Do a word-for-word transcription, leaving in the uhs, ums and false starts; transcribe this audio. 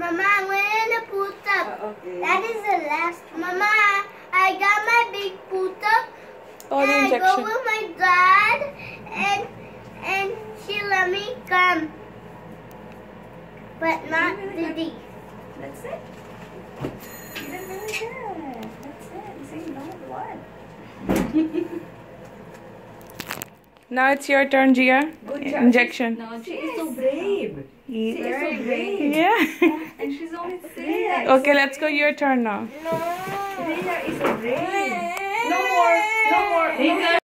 Mama, I'm going to put up. Uh, okay. That is the last. Mama, I got my big put up. Oh, and the I go injection. with my dad, and and she let me come, but not Didi. That's it. You did really good. That's it. You see, no blood. Now it's your turn, Gia. Good job. Injection. No, she is so brave. She is so brave. Yeah. And she's only six. Okay, let's go. Your turn now. No. Rhea is so brave. No more. No more.